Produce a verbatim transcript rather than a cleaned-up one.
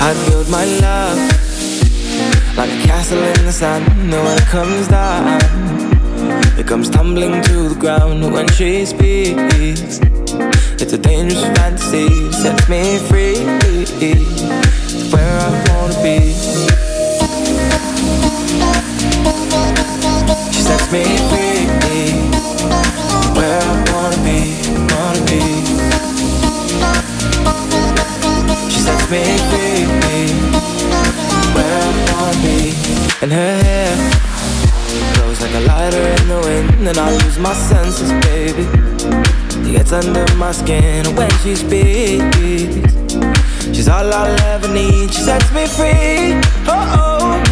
I build my love like a castle in the sand. And when it comes down, it comes tumbling to the ground. When she speaks, it's a dangerous fantasy. Sets me free, where I wanna be. She sets me free, where I wanna be, wanna be. She sets me free, where I wanna be. And her hair blows like a lighter in the wind, and I lose my senses, baby. She gets under my skin when she speaks. She's all I'll ever need. She sets me free, oh oh.